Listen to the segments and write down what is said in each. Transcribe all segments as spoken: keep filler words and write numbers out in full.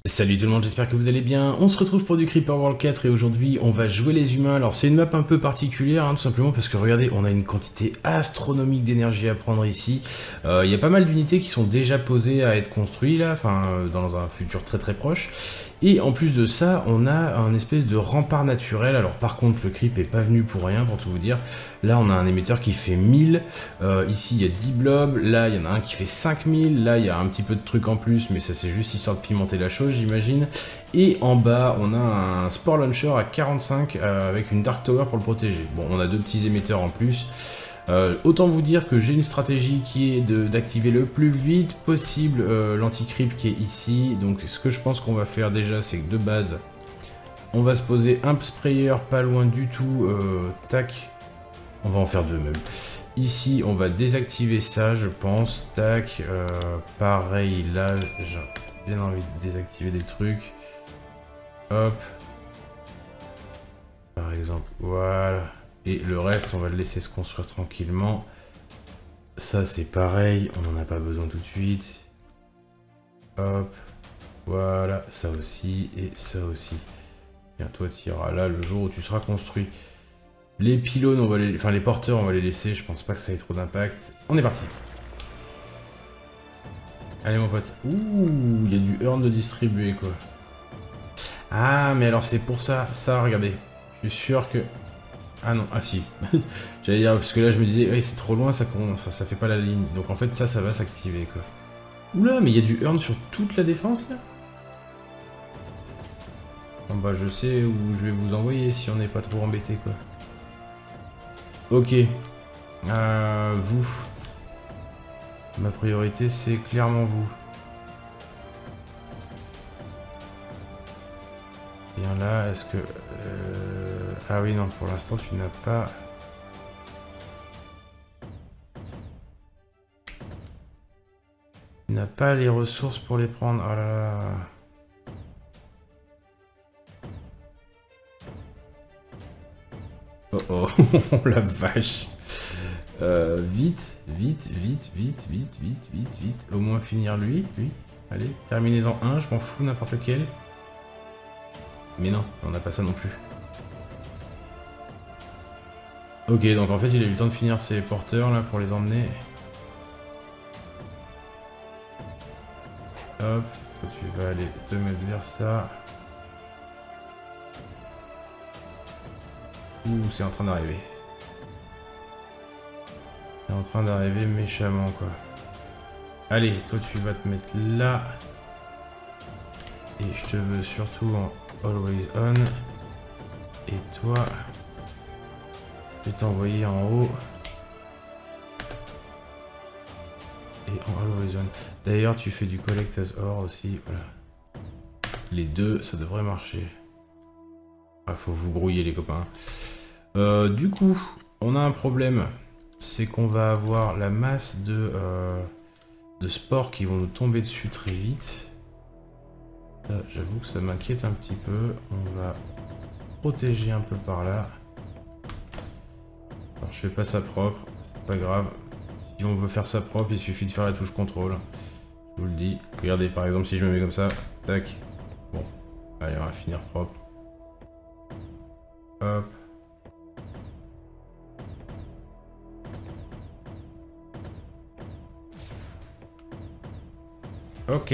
Salut tout le monde, j'espère que vous allez bien. On se retrouve pour du Creeper World quatre et aujourd'hui on va jouer les humains. Alors c'est une map un peu particulière, hein, tout simplement parce que regardez, on a une quantité astronomique d'énergie à prendre ici. Il euh, y a pas mal d'unités qui sont déjà posées à être construites là, enfin euh, dans un futur très très proche. Et en plus de ça, on a un espèce de rempart naturel. Alors par contre, le creep est pas venu pour rien, pour tout vous dire. Là, on a un émetteur qui fait mille. Euh, ici, il y a dix blobs. Là, il y en a un qui fait cinq mille. Là, il y a un petit peu de trucs en plus, mais ça, c'est juste histoire de pimenter la chose, j'imagine. Et en bas, on a un Spore Launcher à quarante-cinq euh, avec une Dark Tower pour le protéger. Bon, on a deux petits émetteurs en plus. Euh, autant vous dire que j'ai une stratégie qui est d'activer le plus vite possible euh, l'anti-creep qui est ici. Donc ce que je pense qu'on va faire déjà, c'est que de base, on va se poser un sprayer pas loin du tout. Euh, tac, on va en faire deux même. Ici, on va désactiver ça, je pense. Tac, euh, pareil là, j'ai bien envie de désactiver des trucs. Hop. Par exemple, voilà. Et le reste, on va le laisser se construire tranquillement. Ça, c'est pareil. On n'en a pas besoin tout de suite. Hop. Voilà. Ça aussi. Et ça aussi. Tiens, toi, tu iras là le jour où tu seras construit. Les pylônes, on va les... Enfin, les porteurs, on va les laisser. Je pense pas que ça ait trop d'impact. On est parti. Allez, mon pote. Ouh, il y a du earn de distribuer, quoi. Ah, mais alors, c'est pour ça. Ça, regardez. Je suis sûr que... Ah non, ah si. J'allais dire, parce que là je me disais, hey, c'est trop loin, ça, enfin, ça fait pas la ligne. Donc en fait ça, ça va s'activer quoi. Oula, mais il y a du earn sur toute la défense là. Bon bah je sais où je vais vous envoyer si on n'est pas trop embêté quoi. Ok. Euh, vous. Ma priorité c'est clairement vous. Bien là, est-ce que... Euh... Ah oui, non, pour l'instant, tu n'as pas... Tu n'as pas les ressources pour les prendre. Oh là là. Oh oh, la vache. Euh, vite, vite, vite, vite, vite, vite, vite, vite. Au moins finir lui, lui. Allez, terminez-en un, je m'en fous, n'importe lequel. Mais non, on n'a pas ça non plus. Ok, donc en fait il a eu le temps de finir ses porteurs là pour les emmener. Hop, toi, tu vas aller te mettre vers ça. Ouh, c'est en train d'arriver. C'est en train d'arriver méchamment quoi. Allez, toi tu vas te mettre là. Et je te veux surtout en always on. Et toi, je vais t'envoyer en haut. Et en always on. D'ailleurs, tu fais du collect as ore aussi. Voilà. Les deux, ça devrait marcher. Ah, faut vous brouiller les copains. Euh, du coup, on a un problème. C'est qu'on va avoir la masse de, euh, de spores qui vont nous tomber dessus très vite. J'avoue que ça m'inquiète un petit peu. On va protéger un peu par là. Alors je fais pas ça propre, c'est pas grave. Si on veut faire ça propre, il suffit de faire la touche contrôle. Je vous le dis. Regardez par exemple si je me mets comme ça. Tac. Bon. Allez, on va finir propre. Hop. Ok.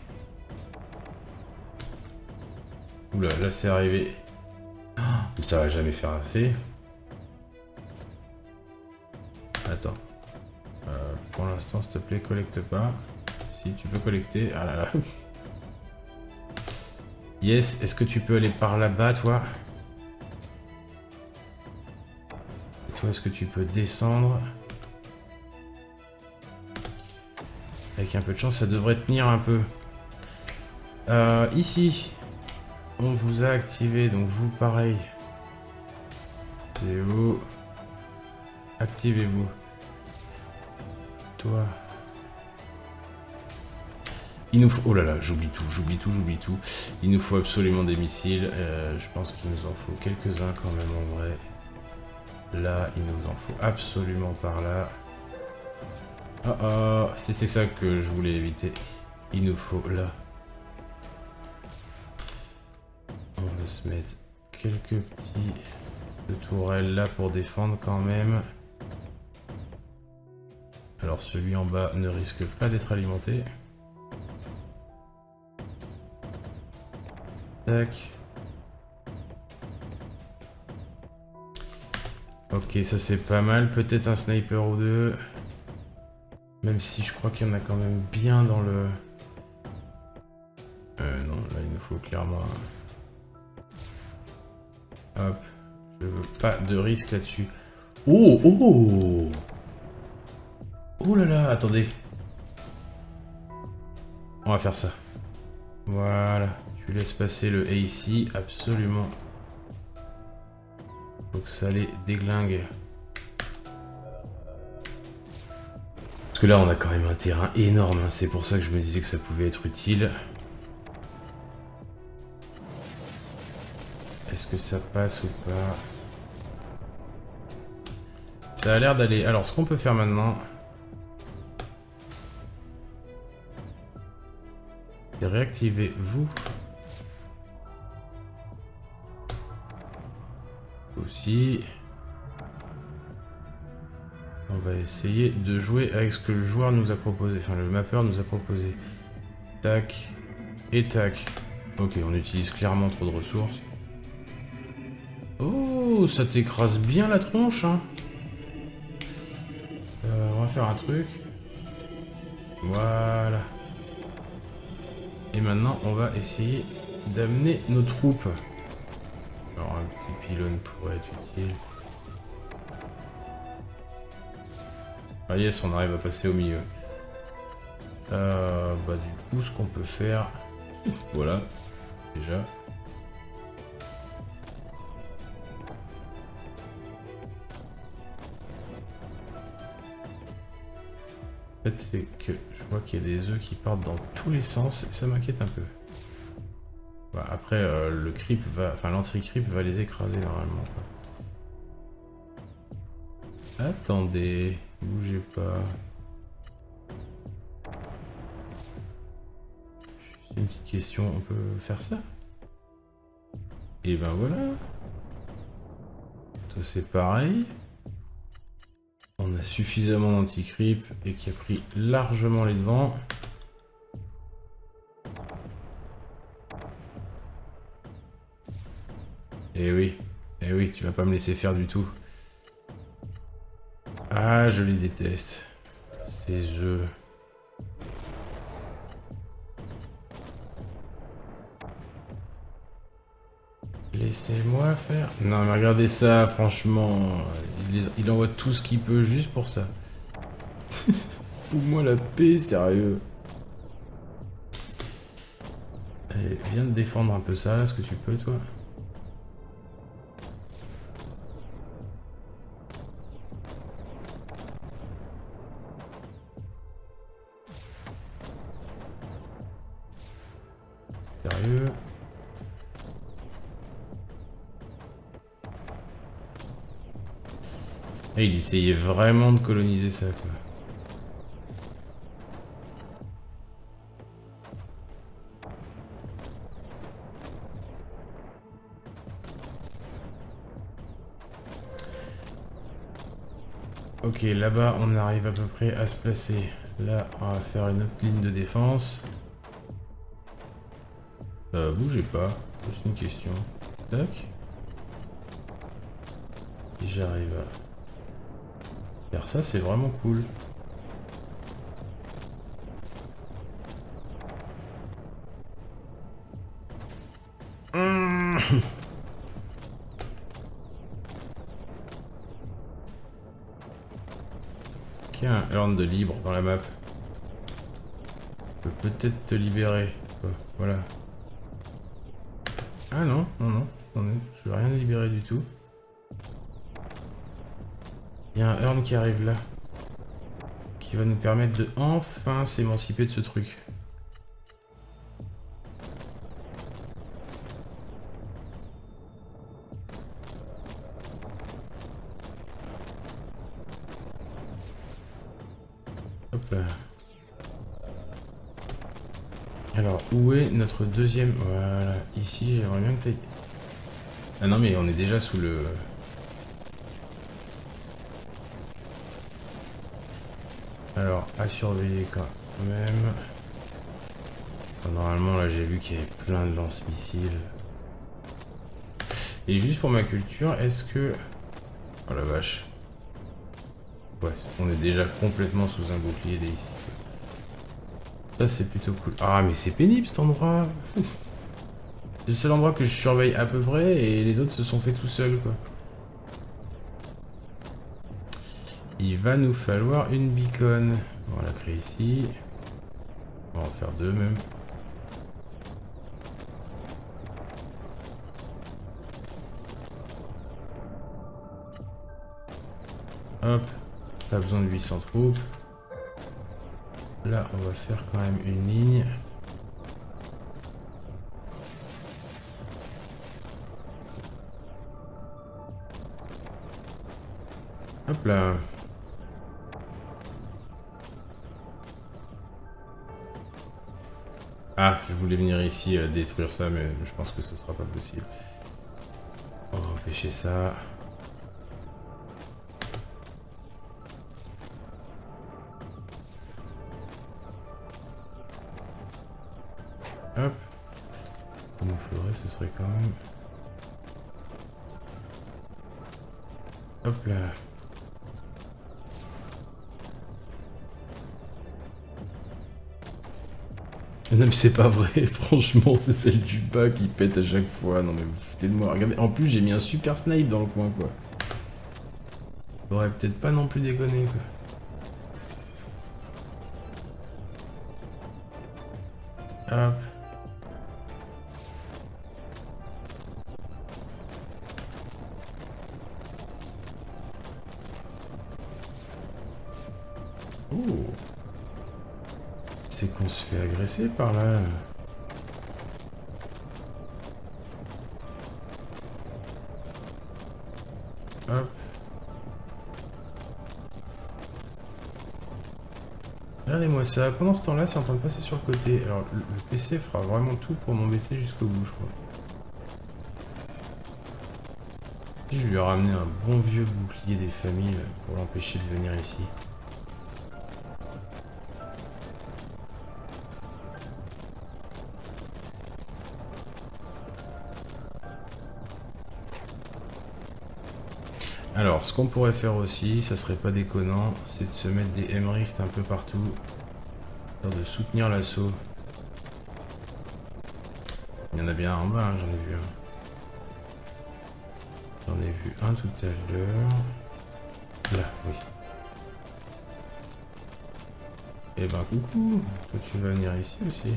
Oula, là c'est arrivé. Oh, ça va jamais faire assez. Attends. Euh, pour l'instant, s'il te plaît, collecte pas. Si tu peux collecter. Ah là là. Yes, est-ce que tu peux aller par là-bas, toi? Et toi, est-ce que tu peux descendre? Avec un peu de chance, ça devrait tenir un peu. Euh, ici. On vous a activé, donc vous pareil. C'est vous. Activez-vous. Toi. Il nous faut... Oh là là, j'oublie tout, j'oublie tout, j'oublie tout. Il nous faut absolument des missiles. Euh, je pense qu'il nous en faut quelques-uns quand même en vrai. Là, il nous en faut absolument par là. Ah ah, c'était ça que je voulais éviter. Il nous faut là. se mettre quelques petits de tourelles là pour défendre quand même. Alors celui en bas ne risque pas d'être alimenté. Tac. Ok, ça c'est pas mal. Peut-être un sniper ou deux. Même si je crois qu'il y en a quand même bien dans le... Euh, non, là il nous faut clairement... Hop. Je veux pas de risque là-dessus. Oh, oh! Oh là là, attendez. On va faire ça. Voilà. Tu laisses passer le A ici, absolument. Faut que ça les déglingue. Parce que là, on a quand même un terrain énorme. Hein. C'est pour ça que je me disais que ça pouvait être utile. Est-ce que ça passe ou pas? Ça a l'air d'aller. Alors, ce qu'on peut faire maintenant... c'est réactiver vous. Aussi. On va essayer de jouer avec ce que le joueur nous a proposé. Enfin, le mapper nous a proposé. Tac. Et tac. Ok, on utilise clairement trop de ressources. Oh, ça t'écrase bien la tronche, hein. Euh, on va faire un truc. Voilà. Et maintenant, on va essayer d'amener nos troupes. Alors, un petit pylône pourrait être utile. Ah yes, on arrive à passer au milieu. Euh, bah du coup, ce qu'on peut faire... voilà, déjà. En fait, c'est que je vois qu'il y a des œufs qui partent dans tous les sens et ça m'inquiète un peu. Bah, après, euh, le creep va... enfin, l'anti-creep va les écraser normalement. Quoi. Attendez, bougez pas. Juste une petite question, on peut faire ça? Et ben voilà. Toi c'est pareil. On a suffisamment d'anti-creep et qui a pris largement les devants. Eh oui, eh oui, tu vas pas me laisser faire du tout. Ah, je les déteste. Ces œufs. Laissez-moi faire. Non mais regardez ça, franchement. Il, les... il envoie tout ce qu'il peut juste pour ça. Fous-moi la paix, sérieux. Allez, viens de défendre un peu ça, est-ce que tu peux toi? Sérieux? Et il essayait vraiment de coloniser ça, quoi. Ok, là-bas, on arrive à peu près à se placer. Là, on va faire une autre ligne de défense. Euh, bougez pas, juste une question. Tac. Si j'arrive à faire ça, c'est vraiment cool. Mmh. Il y a un Earn de libre dans la map. Je peux peut-être te libérer. Voilà. Ah non, non, non. Attendez, je veux rien libérer du tout. Il y a un Earn qui arrive là. Qui va nous permettre de enfin s'émanciper de ce truc. Hop là. Alors, où est notre deuxième... Voilà, ici, j'aimerais bien que tu aies Ah non mais on est déjà sous le... Alors, à surveiller quand même. Enfin, normalement là j'ai vu qu'il y avait plein de lance-missiles. Et juste pour ma culture, est-ce que... Oh la vache. Ouais, on est déjà complètement sous un bouclier dès ici. Ça c'est plutôt cool. Ah mais c'est pénible cet endroit. C'est le seul endroit que je surveille à peu près et les autres se sont fait tout seuls quoi. Il va nous falloir une beacon. On va la créer ici. On va en faire deux même. Hop. Pas besoin de huit cents troupes. Là, on va faire quand même une ligne. Hop là. Ah, je voulais venir ici euh, détruire ça, mais je pense que ce sera pas possible. On va empêcher ça. Hop. Il nous faudrait, ce serait quand même... Hop là. Non mais c'est pas vrai, franchement c'est celle du bas qui pète à chaque fois. Non mais vous foutez de moi. Regardez, en plus j'ai mis un super snipe dans le coin quoi. Faudrait peut-être pas non plus déconner quoi. Hop. Oh. C'est qu'on se fait agresser par là. Hop. Regardez-moi ça. Pendant ce temps-là, c'est en train de passer sur le côté. Alors, le, le P C fera vraiment tout pour m'embêter jusqu'au bout, je crois. Puis je lui ai ramené un bon vieux bouclier des familles pour l'empêcher de venir ici. Alors, ce qu'on pourrait faire aussi, ça serait pas déconnant, c'est de se mettre des M-Rift un peu partout, de soutenir l'assaut. Il y en a bien un en bas, hein, j'en ai vu un. J'en ai vu un tout à l'heure. Là, oui. Eh ben coucou, toi tu vas venir ici aussi.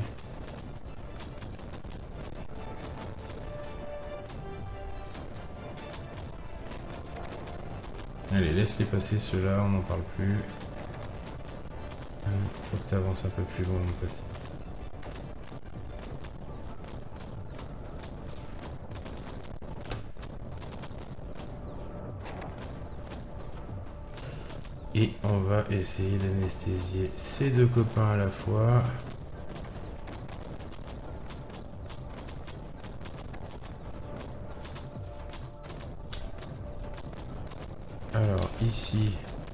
Allez, laisse-les passer ceux-là, on n'en parle plus. Faut que tu avances un peu plus loin, mon petit. Et on va essayer d'anesthésier ces deux copains à la fois. Alors ici...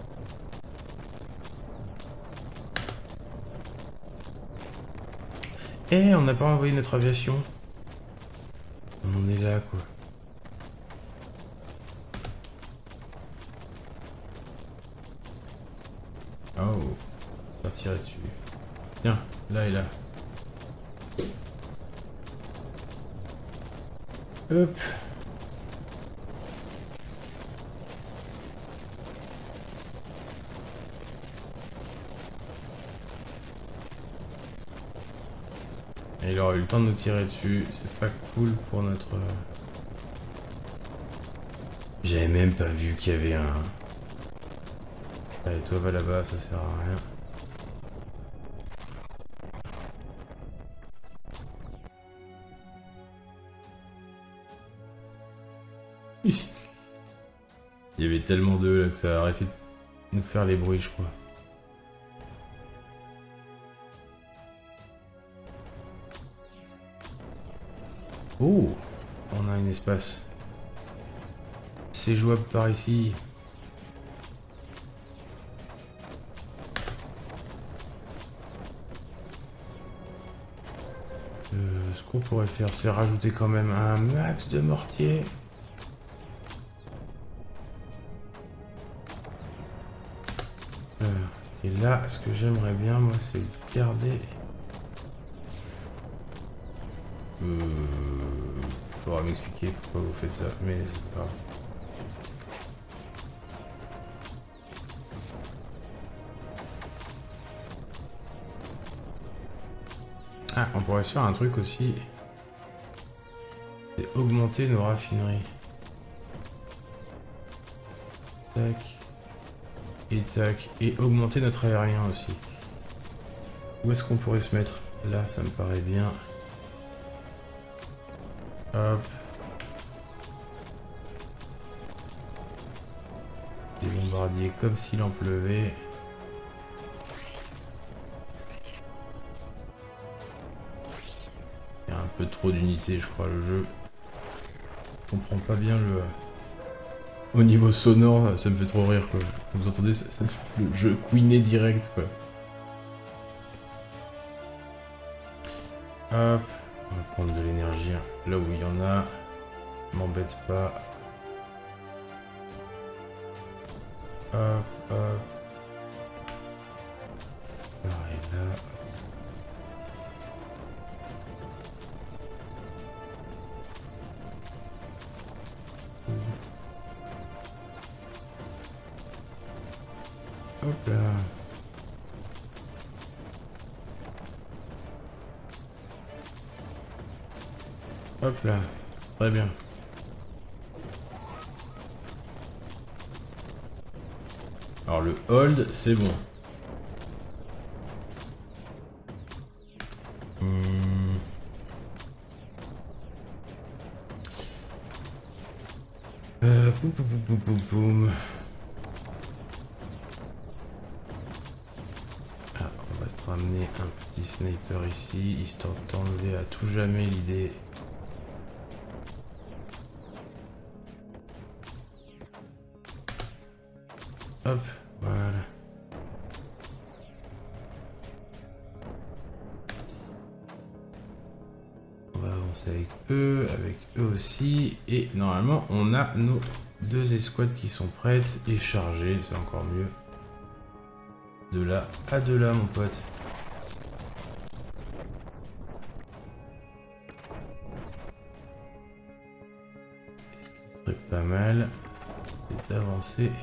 Eh, on n'a pas envoyé notre aviation. On en est là, quoi. Oh, on va tirer dessus. Tiens, là et là. Hop. Et il aura eu le temps de nous tirer dessus. C'est pas cool pour notre... J'avais même pas vu qu'il y avait un... Allez, toi va là-bas, ça sert à rien. Il y avait tellement d'eux là que ça a arrêté de nous faire les bruits, je crois. Oh, on a un espace. c'est jouable par ici. Euh, ce qu'on pourrait faire, c'est rajouter quand même un max de mortier. Euh, et là, ce que j'aimerais bien, moi, c'est garder... Euh... Faudra m'expliquer pourquoi vous faites ça, mais c'est pas grave. Ah, on pourrait se faire un truc aussi. C'est augmenter nos raffineries. Tac. Et tac. Et augmenter notre aérien aussi. Où est-ce qu'on pourrait se mettre? Là, ça me paraît bien. Hop. Des bombardiers comme s'il en pleuvait. Il y a un peu trop d'unités, je crois, le jeu. Je comprends pas bien le... Au niveau sonore, ça me fait trop rire, quoi. Vous entendez, ça, ça, le jeu queené direct, quoi. Hop. On va prendre de l'énergie là où il y en a. M'embête pas. Hop, hop. Pareil là. Hop là. Hop là. Très bien. Alors le hold, c'est bon. Hum. Euh, poum, poum, poum, poum, poum. Ah, on va se ramener un petit sniper ici, histoire de t'enlever à tout jamais l'idée. Hop, voilà. On va avancer avec eux, avec eux aussi. Et normalement, on a nos deux escouades qui sont prêtes et chargées. C'est encore mieux. De là à de là, mon pote. Ce qui serait pas mal, c'est d'avancer.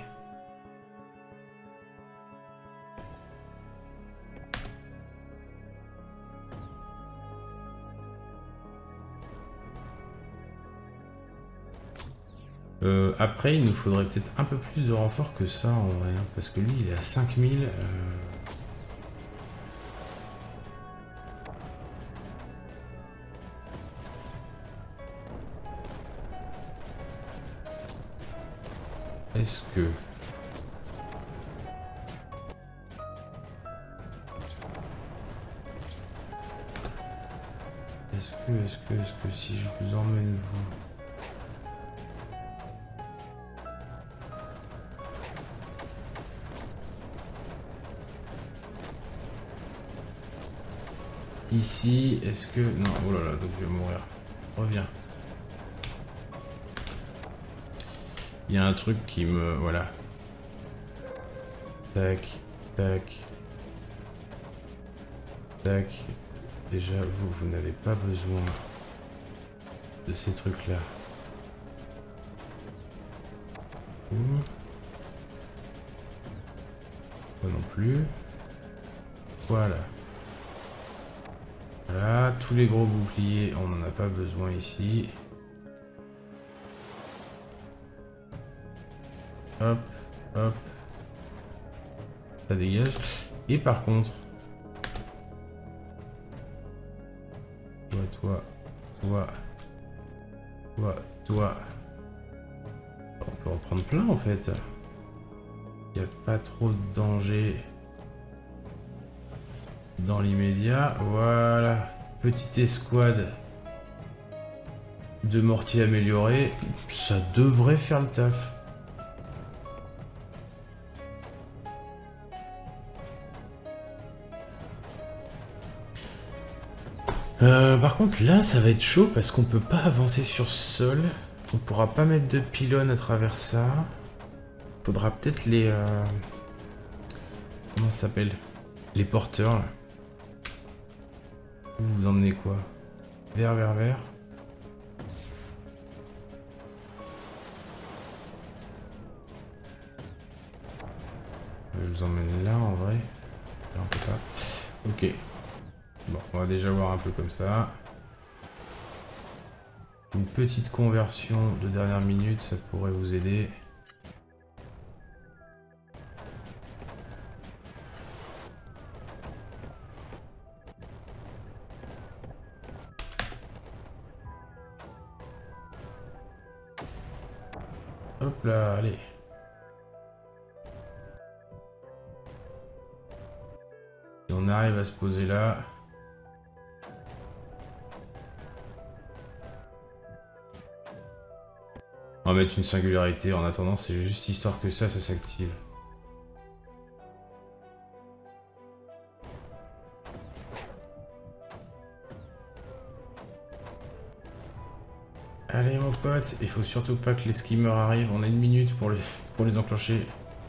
Euh, après, il nous faudrait peut-être un peu plus de renfort que ça en vrai, hein, parce que lui, il est à cinq mille. Euh... Est-ce que... Est-ce que, est-ce que, est-ce que si je vous emmène vous... Ici, est-ce que... Non, oh là là, donc je vais mourir. Reviens. Il y a un truc qui me... Voilà. Tac, tac. Tac. Déjà, vous, vous n'avez pas besoin de ces trucs-là. Moi non plus. Voilà. Voilà, tous les gros boucliers, on n'en a pas besoin ici. Hop, hop. Ça dégage. Et par contre... Toi, toi, toi, toi, toi. On peut en prendre plein en fait. Il n'y a pas trop de danger. Dans l'immédiat, voilà, petite escouade Deux mortiers améliorés, ça devrait faire le taf. Euh, par contre là ça va être chaud parce qu'on peut pas avancer sur sol. On pourra pas mettre de pylônes à travers ça. Faudra peut-être les... Euh... Comment ça s'appelle? Les porteurs là. Vous vous emmenez quoi? Vert, vert, vert. Je vous emmène là en vrai. Là on peut pas. Ok. Bon, on va déjà voir un peu comme ça. Une petite conversion de dernière minute, ça pourrait vous aider. Hop là, allez. Si on arrive à se poser là. On va mettre une singularité en attendant, c'est juste histoire que ça, ça s'active. Allez mon pote, il faut surtout pas que les skimmers arrivent, on a une minute pour les, pour les enclencher.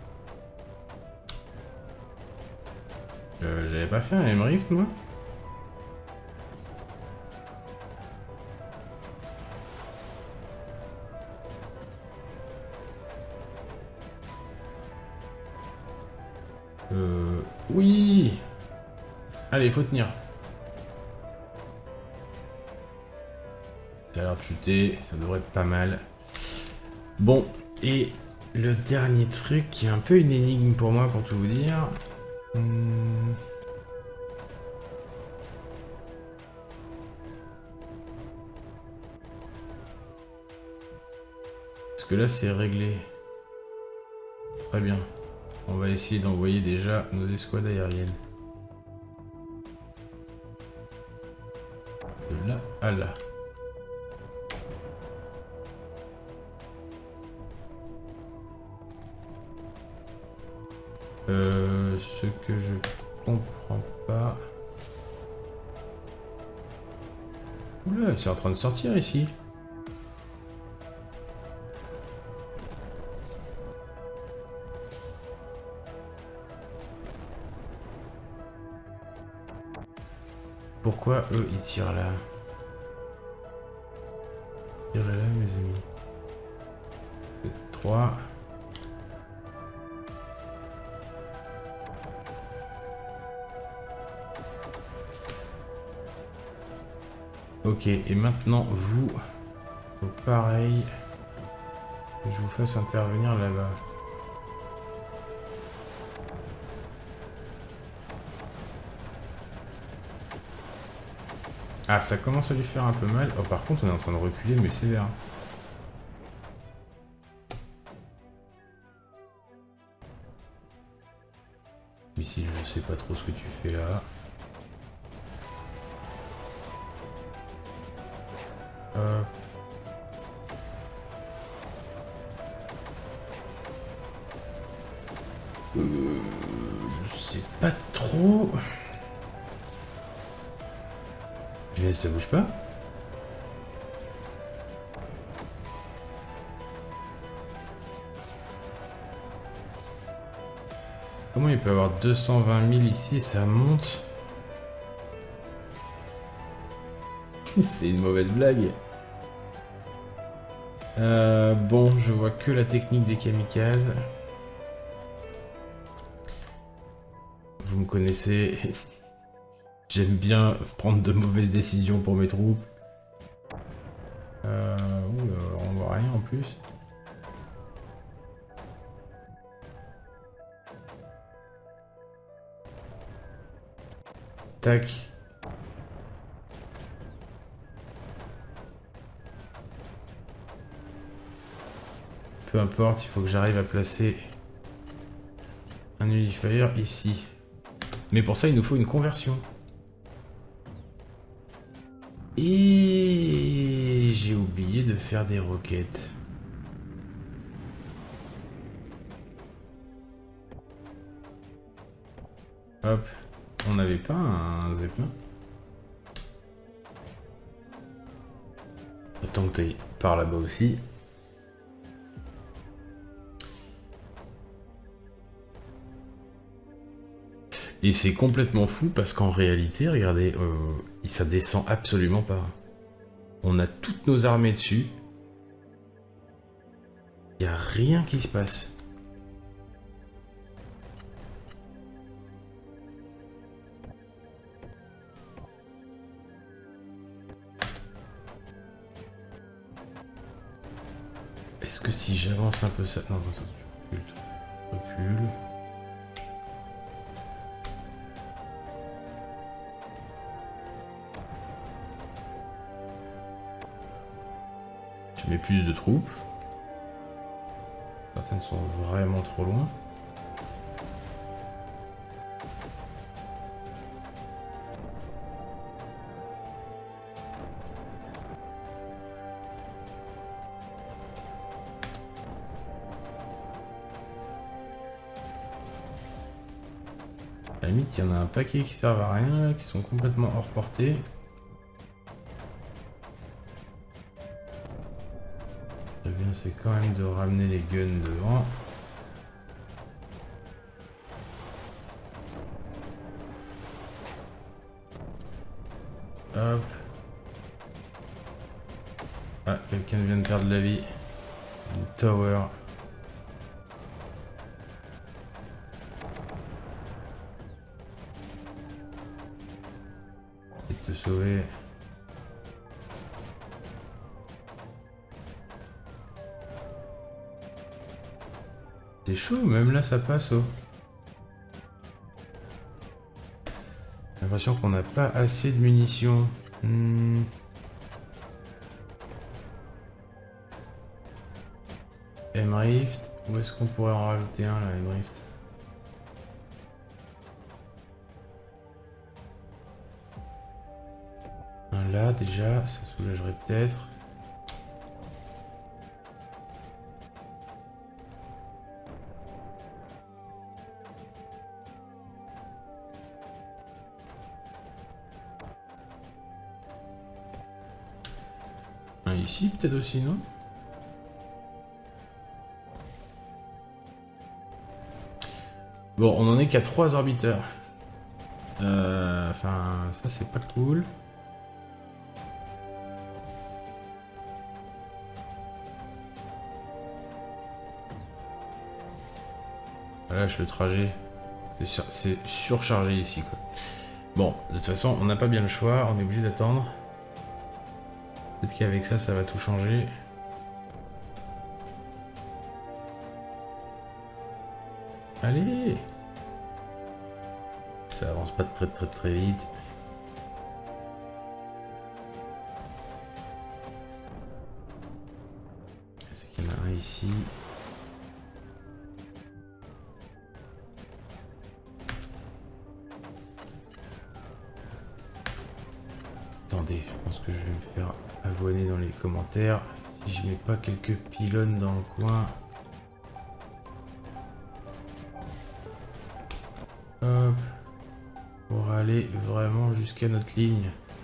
Euh, j'avais pas fait un M-Rift moi? Euh... Oui. Allez, il faut tenir. Ça a l'air de chuter, ça devrait être pas mal. Bon, et le dernier truc qui est un peu une énigme pour moi, pour tout vous dire. Hmm. Parce que là, c'est réglé. Très bien. On va essayer d'envoyer déjà nos escouades aériennes. De là à là. Euh, ce que je comprends pas... Oula, c'est en train de sortir ici. Pourquoi eux ils tirent là? Tirez là mes amis. trois. Ok, et maintenant vous, faut pareil, que je vous fasse intervenir là-bas. Ah, ça commence à lui faire un peu mal. Oh, par contre, on est en train de reculer, mais sévère. Ici, je sais pas trop ce que tu fais là. Euh... Euh... Je sais pas trop... Mais ça bouge pas. Comment il peut avoir deux cent vingt mille ici et ça monte? C'est une mauvaise blague. Euh, bon, je vois que la technique des kamikazes. Vous me connaissez. J'aime bien prendre de mauvaises décisions pour mes troupes. Euh, ouh, on voit rien en plus. Tac. Peu importe, il faut que j'arrive à placer un unifier ici. Mais pour ça, il nous faut une conversion. Et j'ai oublié de faire des roquettes? Hop, on n'avait pas un zeppelin? Autant que tu ailles par là-bas aussi. Et c'est complètement fou parce qu'en réalité, regardez, euh, ça descend absolument pas. On a toutes nos armées dessus. Il n'y a rien qui se passe. Est-ce que si j'avance un peu ça... Non, tu recules. Recule. Je mets plus de troupes. Certaines sont vraiment trop loin. À la limite, il y en a un paquet qui servent à rien, là, qui sont complètement hors portée. Très bien, c'est quand même de ramener les guns devant. Hop. Ah, quelqu'un vient de perdre la vie. Une tower. Et te sauver. C'est chaud, même là ça passe. Oh. J'ai l'impression qu'on n'a pas assez de munitions. Hmm. M-Rift, où est-ce qu'on pourrait en rajouter un là, M-Rift? Un là déjà, ça soulagerait peut-être. Un ici peut-être aussi, non? Bon, on en est qu'à trois orbiteurs. Euh, enfin, ça c'est pas cool. Là, lâche le trajet. C'est sur, surchargé ici, quoi. Bon, de toute façon, on n'a pas bien le choix. On est obligé d'attendre. Peut-être qu'avec ça, ça va tout changer. Allez! Ça avance pas très très très vite. Est-ce qu'il y en a un ici? Attendez, je pense que je vais me faire avoiner dans les commentaires. Si je mets pas quelques pylônes dans le coin. Hop. Pour aller vraiment jusqu'à notre ligne.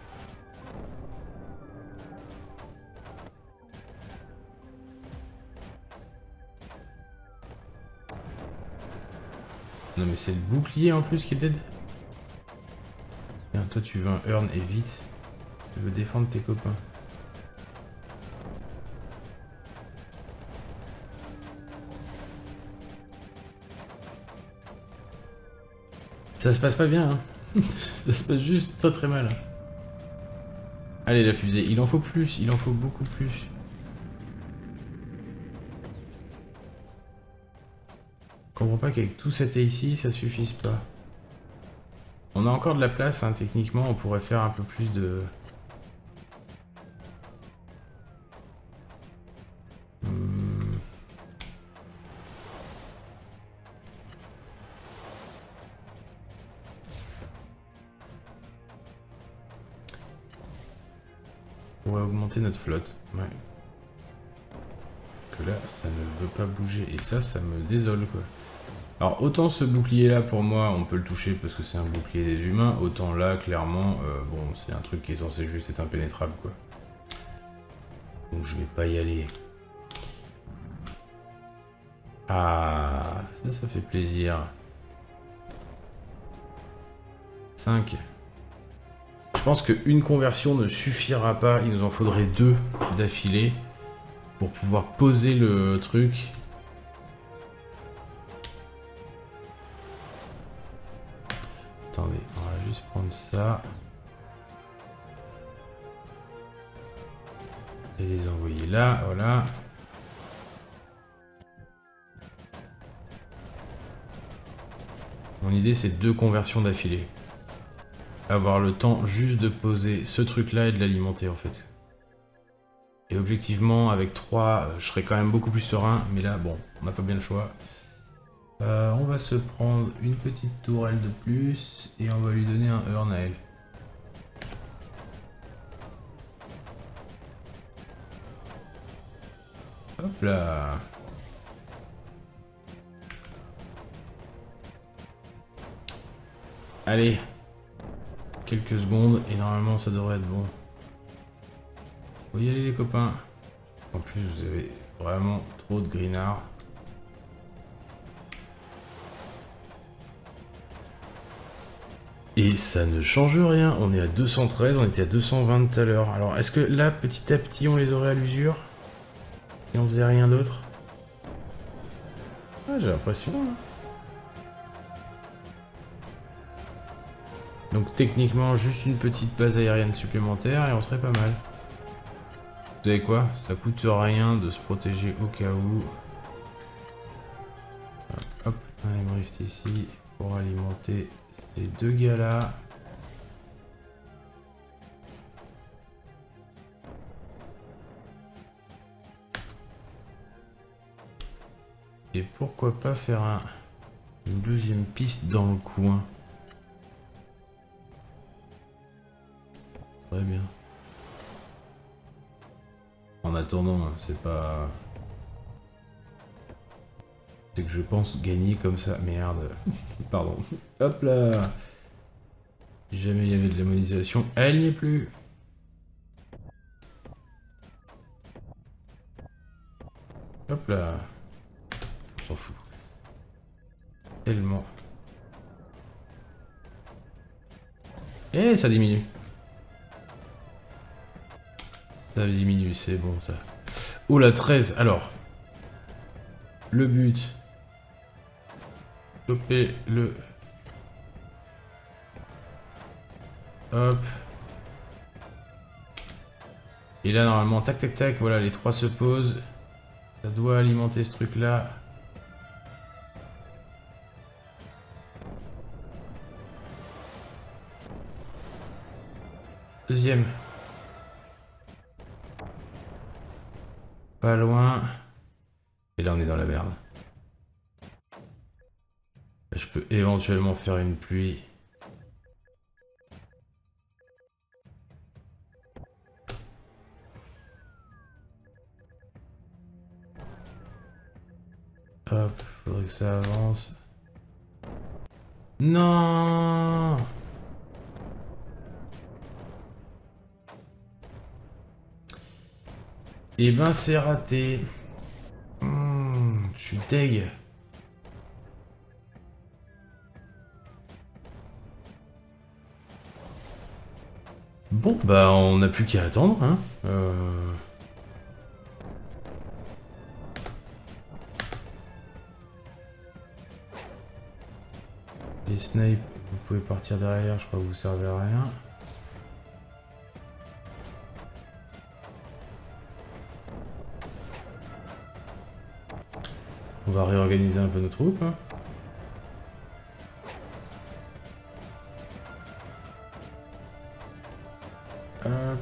Non mais c'est le bouclier en plus qui est dead. Tiens, toi tu veux un urn et vite. Tu veux défendre tes copains. Ça se passe pas bien, hein. Ça se passe juste très très mal. Allez la fusée, il en faut plus, il en faut beaucoup plus. Je comprends pas qu'avec tout cet ici, ça suffise pas. On a encore de la place, hein, techniquement, on pourrait faire un peu plus de... Hmm. On va augmenter notre flotte. Ouais. Que là, ça ne veut pas bouger. Et ça, ça me désole, quoi. Alors, autant ce bouclier-là, pour moi, on peut le toucher parce que c'est un bouclier des humains. Autant là, clairement, euh, bon, c'est un truc qui est censé juste être impénétrable, quoi. Donc, je vais pas y aller. Ah, ça, ça fait plaisir. cinq. Je pense qu'une conversion ne suffira pas. Il nous en faudrait deux d'affilée pour pouvoir poser le truc. Attendez, on va juste prendre ça. Et les envoyer là, voilà. Mon idée, c'est deux conversions d'affilée. Avoir le temps juste de poser ce truc-là et de l'alimenter, en fait. Et objectivement, avec trois, je serais quand même beaucoup plus serein. Mais là, bon, on n'a pas bien le choix. Euh, on va se prendre une petite tourelle de plus. Et on va lui donner un Earn à elle. Hop là. Allez. Quelques secondes et normalement ça devrait être bon. Faut y aller les copains. En plus vous avez vraiment trop de greenards. Et ça ne change rien. On est à deux cent treize, on était à deux cent vingt tout à l'heure. Alors est-ce que là petit à petit on les aurait à l'usure? Et on faisait rien d'autre? Ah, j'ai l'impression. Hein. Donc techniquement, juste une petite base aérienne supplémentaire et on serait pas mal. Vous savez quoi? Ça coûte rien de se protéger au cas où. Hop, un M-Rift ici pour alimenter ces deux gars-là. Et pourquoi pas faire un, une deuxième piste dans le coin? Très bien. En attendant, c'est pas... C'est que je pense gagner comme ça. Merde. Pardon. Hop là. Si jamais il y avait de la monétisation, elle n'y est plus. Hop là. On s'en fout. Tellement. Et ça diminue. Ça diminue, c'est bon ça. Oh la treize, alors. Le but. Choper le... Hop. Et là normalement, tac tac tac, voilà, les trois se posent. Ça doit alimenter ce truc là. Deuxième. Pas loin. Et là on est dans la merde. Je peux éventuellement faire une pluie. Hop, faudrait que ça avance. Non! Et ben c'est raté. Mmh, je suis deg. Bon, bah on n'a plus qu'à attendre, hein. Euh... Les snipes, vous pouvez partir derrière, je crois que vous servez à rien. On va réorganiser un peu nos troupes. Hein. Hop.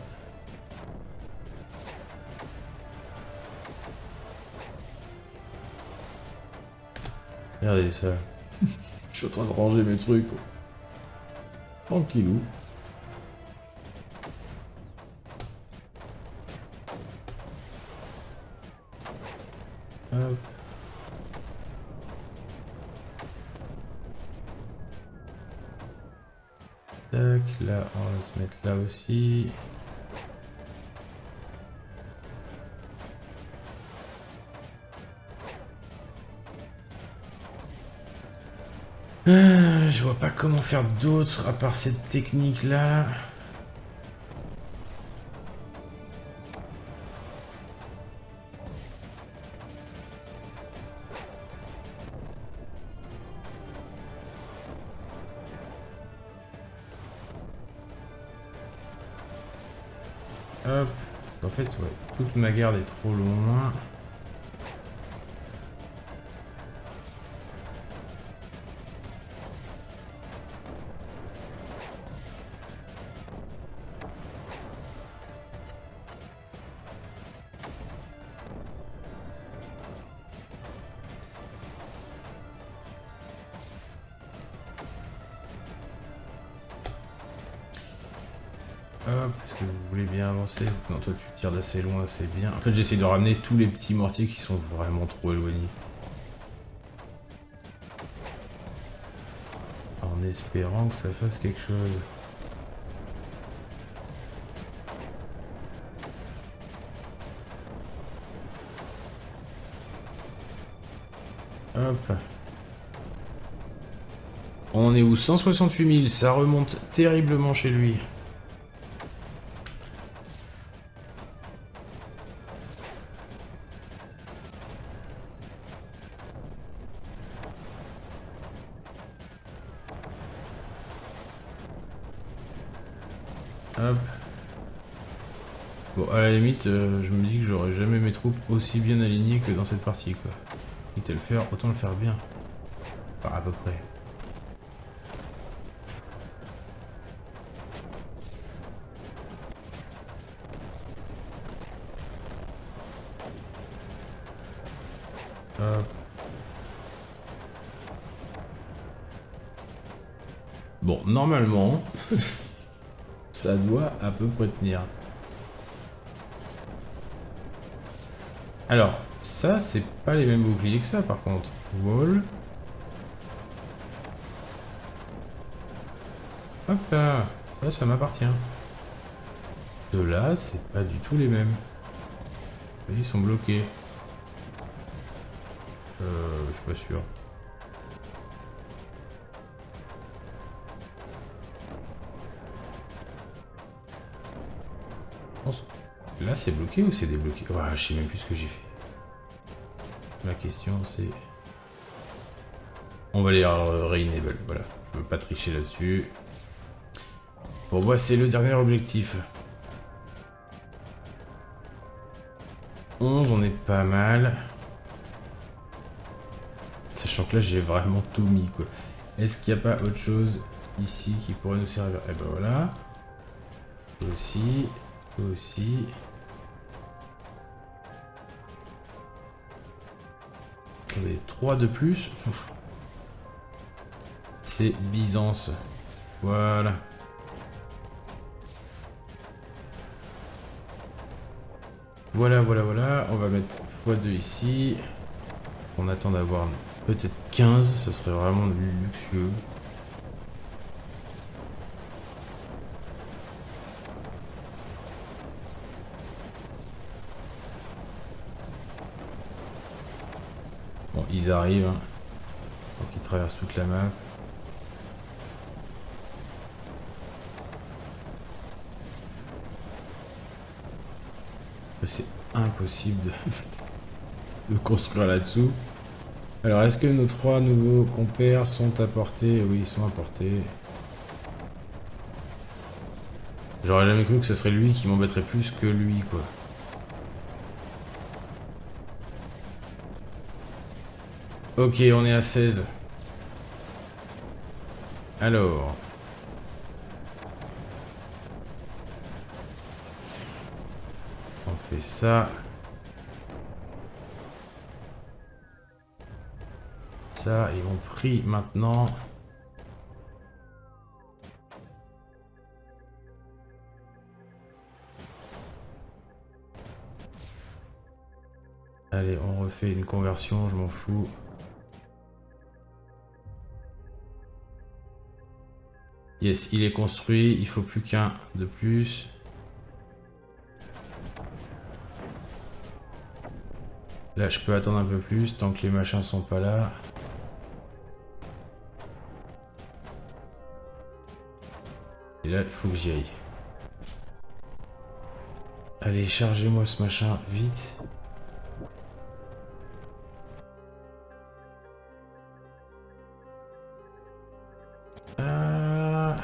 Regardez ça. Je suis en train de ranger mes trucs. Tranquillou. Hop. Tac, là on va se mettre là aussi. Euh, je vois pas comment faire d'autre à part cette technique là. Hop. En fait, ouais, toute ma garde est trop loin. Hop, est-ce que vous voulez bien avancer? Non, toi tu tires d'assez loin, c'est bien. En fait, j'essaie de ramener tous les petits mortiers qui sont vraiment trop éloignés. En espérant que ça fasse quelque chose. Hop. On est où? cent soixante-huit mille, ça remonte terriblement chez lui. Hop. Bon, à la limite, euh, je me dis que j'aurais jamais mes troupes aussi bien alignées que dans cette partie, quoi. Quitte à le faire, autant le faire bien. Enfin, à peu près. Hop. Bon, normalement, ça doit à peu près tenir. Alors, ça, c'est pas les mêmes boucliers que ça, par contre. Wall. Hop là. Ça, ça m'appartient. Ceux-là, c'est pas du tout les mêmes. Ils sont bloqués. Euh, je suis pas sûr. Là, c'est bloqué ou c'est débloqué? Ouais, je sais même plus ce que j'ai fait. La question, c'est... On va les re-enable, voilà. Je veux pas tricher là-dessus. Pour moi, c'est le dernier objectif. onze, on est pas mal. Sachant que là, j'ai vraiment tout mis, quoi. Est-ce qu'il n'y a pas autre chose ici qui pourrait nous servir? Eh ben voilà. Toi aussi. Toi aussi. On est trois de plus. C'est Byzance. Voilà. Voilà, voilà, voilà. On va mettre fois deux ici. On attend d'avoir peut-être quinze. Ce serait vraiment luxueux. Bon, ils arrivent. Hein. Donc ils traversent toute la map. C'est impossible de, de construire là-dessous. Alors, est-ce que nos trois nouveaux compères sont apportés? Oui, ils sont apportés. J'aurais jamais cru que ce serait lui qui m'embêterait plus que lui, quoi. Ok, on est à seize. Alors... On fait ça. Ça, ils vont pris maintenant. Allez, on refait une conversion, je m'en fous. Yes, il est construit, il faut plus qu'un de plus. Là, je peux attendre un peu plus, tant que les machins sont pas là. Et là, il faut que j'y aille. Allez, chargez-moi ce machin, vite. Ah.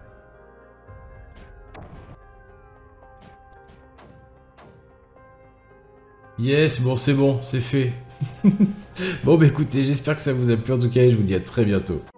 Yes, bon, c'est bon, c'est fait. Bon, bah écoutez, j'espère que ça vous a plu en tout cas et je vous dis à très bientôt.